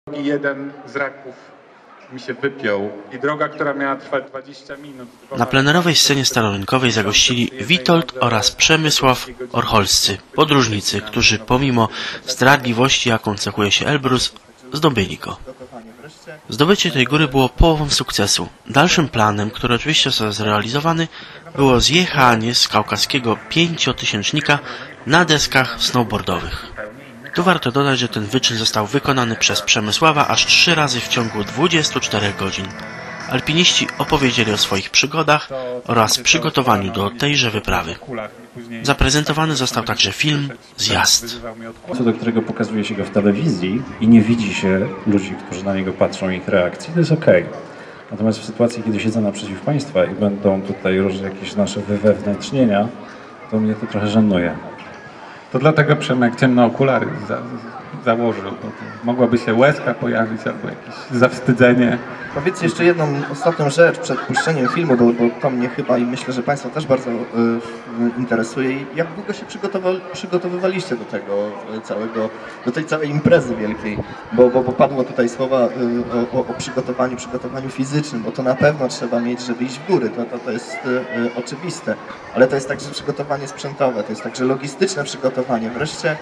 jeden z raków mi się wypiął i droga, która miała trwać 20 minut... Na plenerowej scenie starorynkowej zagościli Witold oraz Przemysław Orcholscy, podróżnicy, którzy pomimo zdradliwości, jaką cechuje się Elbrus, zdobyli go. Zdobycie tej góry było połową sukcesu. Dalszym planem, który oczywiście został zrealizowany, było zjechanie z kaukaskiego 5-tysięcznika na deskach snowboardowych. Tu warto dodać, że ten wyczyn został wykonany przez Przemysława aż 3 razy w ciągu 24 godzin. Alpiniści opowiedzieli o swoich przygodach oraz przygotowaniu do tejże wyprawy. Zaprezentowany został także film Zjazd. Co do którego pokazuje się go w telewizji i nie widzi się ludzi, którzy na niego patrzą, ich reakcji, to jest okej. Natomiast w sytuacji, kiedy siedzę naprzeciw Państwa i będą tutaj różne jakieś nasze wywewnętrznienia, to mnie to trochę żenuje. To dlatego Przemek ciemne okulary założył, bo mogłaby się łezka pojawić albo jakieś zawstydzenie. Powiedzcie jeszcze jedną ostatnią rzecz przed puszczeniem filmu, bo to mnie chyba i myślę, że Państwa też bardzo interesuje. Jak długo się przygotowywaliście do tego całego, do tej całej imprezy wielkiej? Bo padło tutaj słowa o przygotowaniu fizycznym, bo to na pewno trzeba mieć, żeby iść w góry. To jest oczywiste. Ale to jest także przygotowanie sprzętowe, to jest także logistyczne przygotowanie. Wreszcie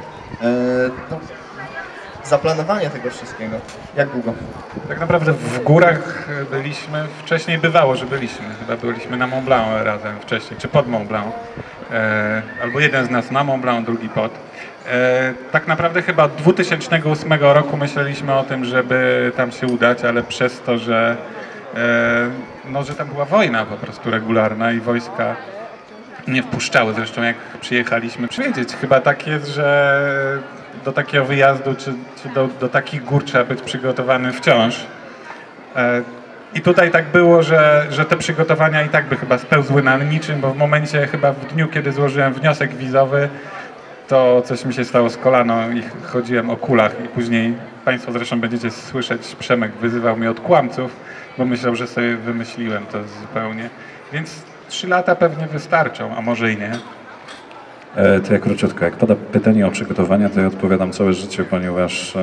zaplanowanie tego wszystkiego. Jak długo? Tak naprawdę w górach byliśmy, wcześniej bywało, że byliśmy. Chyba byliśmy na Mont Blanc razem wcześniej, czy pod Mont Blanc. Albo jeden z nas na Mont Blanc, drugi pod. Tak naprawdę chyba od 2008 roku myśleliśmy o tym, żeby tam się udać, ale przez to, że tam była wojna po prostu regularna i wojska nie wpuszczały. Zresztą jak przyjechaliśmy przywiedzieć, chyba tak jest, że do takiego wyjazdu czy do takich gór trzeba być przygotowany wciąż. I tutaj tak było, że te przygotowania i tak by chyba spełzły na niczym, bo w momencie chyba w dniu, kiedy złożyłem wniosek wizowy, to coś mi się stało z kolano i chodziłem o kulach i później Państwo zresztą będziecie słyszeć, Przemek wyzywał mnie od kłamców, bo myślał, że sobie wymyśliłem to zupełnie. Więc 3 lata pewnie wystarczą, a może i nie. To ja króciutko. Jak pada pytanie o przygotowania, to ja odpowiadam całe życie, ponieważ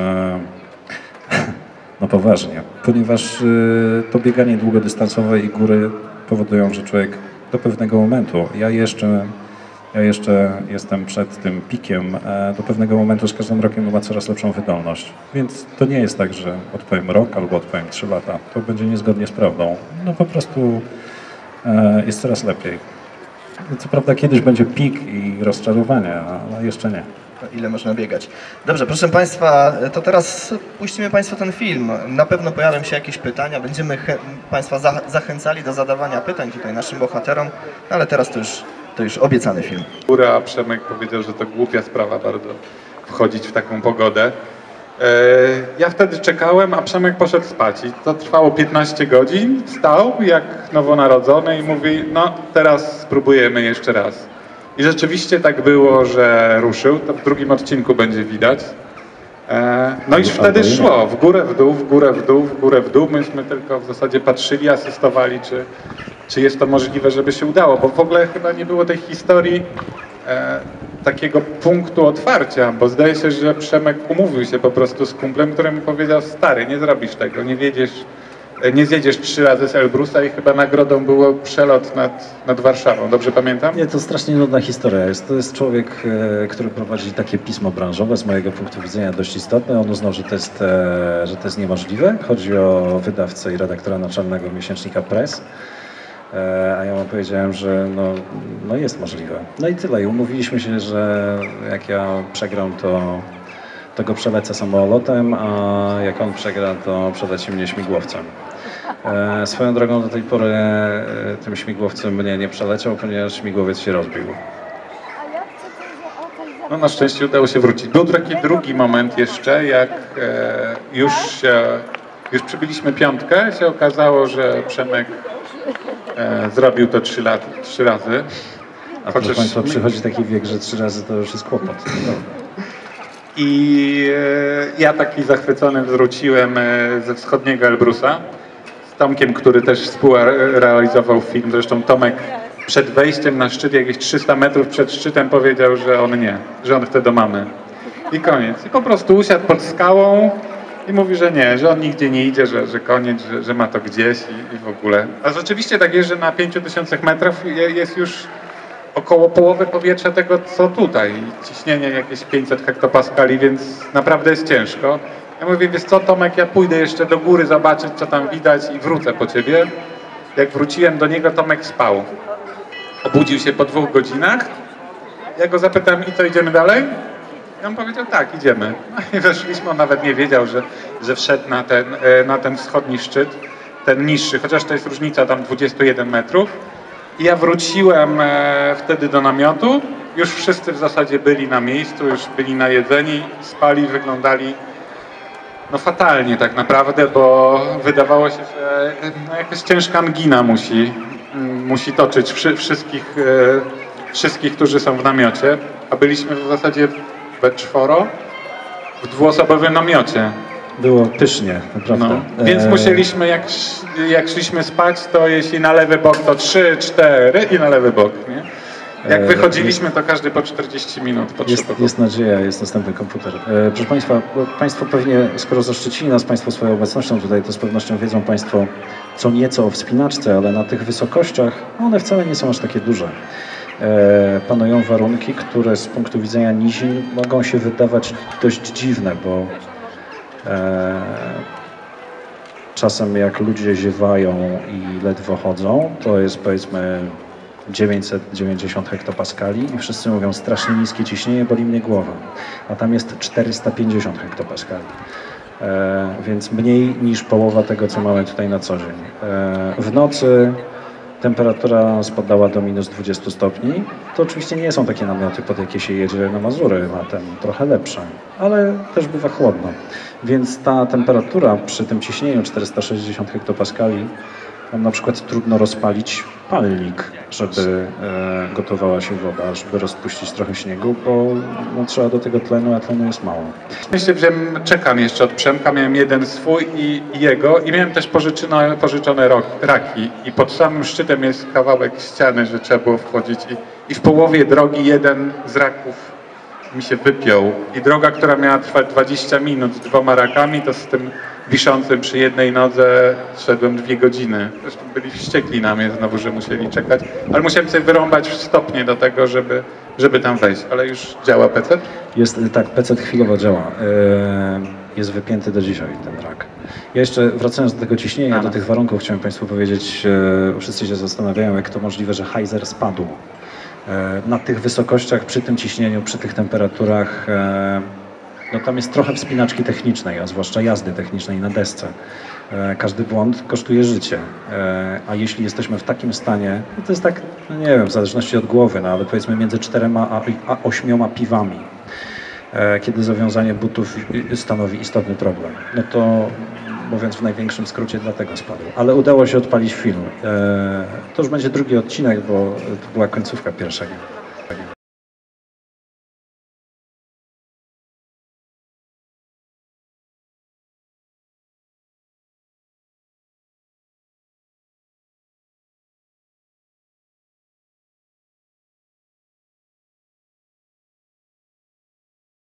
no poważnie, ponieważ to bieganie długodystansowe i góry powodują, że człowiek do pewnego momentu, ja jeszcze jestem przed tym pikiem, do pewnego momentu z każdym rokiem ma coraz lepszą wydolność. Więc to nie jest tak, że odpowiem rok albo odpowiem 3 lata. To będzie niezgodnie z prawdą. No po prostu jest coraz lepiej. Co prawda kiedyś będzie pik i rozczarowanie, ale jeszcze nie. Ile można biegać. Dobrze, proszę Państwa, to teraz puścimy Państwu ten film. Na pewno pojawią się jakieś pytania, będziemy Państwa zachęcali do zadawania pytań tutaj naszym bohaterom, ale teraz to już obiecany film. A Przemek powiedział, że to głupia sprawa bardzo wchodzić w taką pogodę. Ja wtedy czekałem, a Przemek poszedł spać i to trwało 15 godzin, wstał jak nowonarodzony i mówi, no teraz spróbujemy jeszcze raz. I rzeczywiście tak było, że ruszył, to w drugim odcinku będzie widać. No i wtedy szło, w górę, w dół, w górę, w dół, w górę, w dół. Myśmy tylko w zasadzie patrzyli, asystowali, czy jest to możliwe, żeby się udało, bo w ogóle chyba nie było tej historii takiego punktu otwarcia, bo zdaje się, że Przemek umówił się po prostu z kumplem, który mi powiedział, stary, nie zrobisz tego, nie zjedziesz 3 razy z Elbrusa i chyba nagrodą było przelot nad Warszawą. Dobrze pamiętam? Nie, to strasznie nudna historia jest. To jest człowiek, który prowadzi takie pismo branżowe, z mojego punktu widzenia dość istotne. On uznał, że to jest niemożliwe. Chodzi o wydawcę i redaktora naczelnego miesięcznika Press. A ja mu powiedziałem, że no jest możliwe. No i tyle. I umówiliśmy się, że jak ja przegram, to go przelecę samolotem, a jak on przegra, to przeleci mnie śmigłowcem. Swoją drogą do tej pory tym śmigłowcem mnie nie przeleciał, ponieważ śmigłowiec się rozbił. No na szczęście udało się wrócić. Był taki drugi moment jeszcze, jak już przybiliśmy 5, się okazało, że Przemek zrobił to 3 razy. A proszę Państwa, przychodzi taki wiek, że 3 razy to już jest kłopot. I ja taki zachwycony wróciłem ze wschodniego Elbrusa z Tomkiem, który też współrealizował film. Zresztą Tomek przed wejściem na szczyt, jakieś 300 metrów przed szczytem powiedział, że on nie, że on chce do mamy. I koniec. I po prostu usiadł pod skałą i mówi, że nie, że on nigdzie nie idzie, że koniec, że ma to gdzieś i w ogóle. A rzeczywiście tak jest, że na 5000 metrów jest już około połowy powietrza tego, co tutaj. Ciśnienie jakieś 500 hektopaskali, więc naprawdę jest ciężko. Ja mówię, wiesz co, Tomek, ja pójdę jeszcze do góry zobaczyć, co tam widać i wrócę po ciebie. Jak wróciłem do niego, Tomek spał. Obudził się po 2 godzinach. Ja go zapytałem, i co, idziemy dalej? I on powiedział, tak, idziemy. No i weszliśmy, on nawet nie wiedział, że wszedł na ten wschodni szczyt, ten niższy, chociaż to jest różnica tam 21 metrów. I ja wróciłem wtedy do namiotu. Już wszyscy w zasadzie byli na miejscu, już byli najedzeni, spali, wyglądali no fatalnie tak naprawdę, bo wydawało się, że no jakaś ciężka angina musi toczyć wszystkich, którzy są w namiocie, a byliśmy w zasadzie we 4 w 2-osobowym namiocie. Było pysznie, naprawdę. No, więc musieliśmy, jak szliśmy spać, to jeśli na lewy bok, to 3, 4 i na lewy bok, nie? Jak wychodziliśmy, to każdy po 40 minut potrzebował. Jest nadzieja, jest następny komputer. Proszę Państwa, Państwo pewnie, skoro zaszczycili nas Państwo swoją obecnością tutaj, to z pewnością wiedzą Państwo co nieco o wspinaczce, ale na tych wysokościach one wcale nie są aż takie duże. Panują warunki, które z punktu widzenia nizin mogą się wydawać dość dziwne, bo czasem jak ludzie ziewają i ledwo chodzą, to jest powiedzmy 990 hektopaskali i wszyscy mówią strasznie niskie ciśnienie, boli mnie głowa, a tam jest 450 hektopaskali. Więc mniej niż połowa tego, co mamy tutaj na co dzień. W nocy temperatura spadała do minus 20 stopni. To oczywiście nie są takie namioty, pod jakie się jedzie na Mazury, latem trochę lepsze, ale też bywa chłodno. Więc ta temperatura przy tym ciśnieniu 460 hektopaskali, tam na przykład trudno rozpalić palnik, żeby gotowała się woda, żeby rozpuścić trochę śniegu, bo no, trzeba do tego tlenu, a tlenu jest mało. Myślę, że czekam jeszcze od Przemka, miałem jeden swój i jego i miałem też pożyczone raki i pod samym szczytem jest kawałek ściany, że trzeba było wchodzić i w połowie drogi jeden z raków mi się wypiął i droga, która miała trwać 20 minut z 2 rakami, to z tym wiszącym przy jednej nodze szedłem 2 godziny. Zresztą byli wściekli na mnie znowu, że musieli czekać, ale musiałem sobie wyrąbać stopnie do tego, żeby tam wejść. Ale już działa PC? Tak, PC chwilowo działa. Jest wypięty do dzisiaj ten rak. Ja jeszcze wracając do tego ciśnienia, do tych warunków, chciałem Państwu powiedzieć, wszyscy się zastanawiają, jak to możliwe, że Heiser spadł. Na tych wysokościach, przy tym ciśnieniu, przy tych temperaturach, no tam jest trochę wspinaczki technicznej, a zwłaszcza jazdy technicznej na desce. Każdy błąd kosztuje życie, a jeśli jesteśmy w takim stanie, no to jest tak, no nie wiem, w zależności od głowy, no ale powiedzmy między 4 a 8 piwami, kiedy zawiązanie butów stanowi istotny problem, no to mówiąc w największym skrócie, dlatego spadł. Ale udało się odpalić film. To już będzie drugi odcinek, bo to była końcówka pierwszego.